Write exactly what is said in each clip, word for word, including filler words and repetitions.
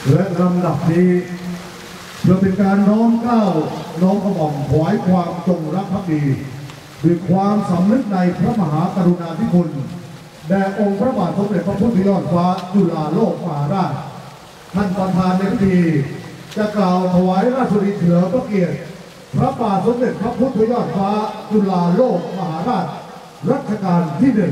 และลำดับนี้เพื่อเป็นการน้อมเกล้าน้อมกระหม่อมถวายความจงรักภักดีด้วยความสำนึกในพระมหากรุณาธิคุณแด่องค์พระบาทสมเด็จพระพุทธยอดฟ้าจุฬาโลกมหาราชท่านประธานในพิธีจะกล่าวถวายราชวิเฉลิมพระเกียรติพระบาทสมเด็จพระพุทธยอดฟ้าจุฬาโลกมหาราชรัชกาลที่หนึ่ง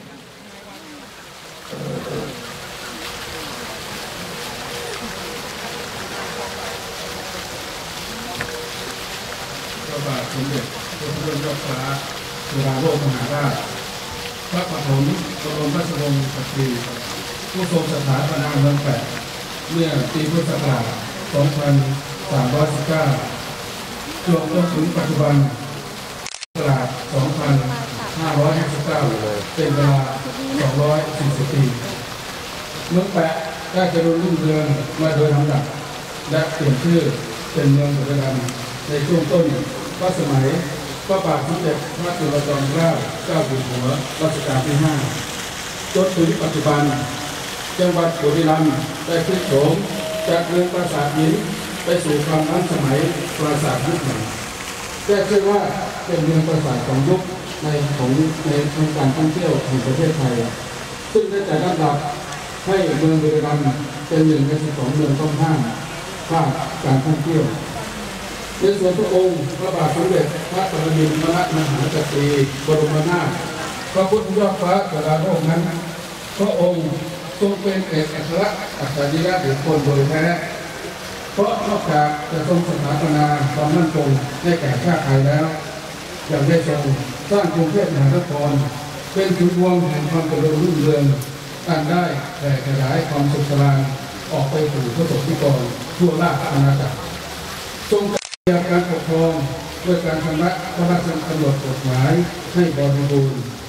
พระบาทสมเด็จพระพุทธยอดฟ้าจุฬาโลกมหาราชพระปฐมบรมราชวงศ์จักรีผู้ทรงสถาปนาเมืองแปดเมื่อปีพุทธศักราชสองพันสามร้อยสิบเก้าจนถึงปัจจุบันศักราชสองพันห้าร้อยห้าสิบเก้าเป็นเวลาสองร้อยสี่สิบปีเมืองแปะได้เจริญรุ่งเรืองมาโดยลำดับและเปลี่ยนชื่อเป็นเมืองปัจจุบันในช่วงต้นก็สมัยพระบาทสมเด็จพระจุลจอมเกล้าเจ้าอยู่หัวรัชกาลที่ห้าจนถึงปัจจุบันจังหวัดบุรีรัมย์ได้พลิกโฉมจากเมืองปราสาทหินไปสู่ความล้ำสมัยปราสาทยุคใหม่แต่เชื่อว่าเป็นเมืองปราสาทของยุคในของในทางการท่องเที่ยวแห่งประเทศไทยซึ่งได้จัดอันดับให้เมืองบุรีรัมย์เป็นหนึ่งในสิบสองเมืองต้องห้ามภาคการท่องเที่ยวในส่วนพระองค์พระบาทสมเด็จพระปรมินทรมหาจักรีบรมนาถพระพุทธยอดฟ้าจุฬาโลกนั้นพระองค์ทรงเป็นเอกอัครอัจฉริยะบุคคลโดยแท้เพราะนอกจากจะทรงสถาปนาความมั่นคงให้แก่ชาติไทยแล้วยังได้ทรงสร้างกรุงเทพมหานครเป็นศูนย์รวมแห่งความเจริญรุ่งเรืองการได้แผ่ขยายความสุขสราญออกไปสู่พระสงฆ์นิกรทั่วราชอาณาจักรทรงการปกครองด้วยการชำระพระราชกำหนดกฎหมายให้บริบูรณ์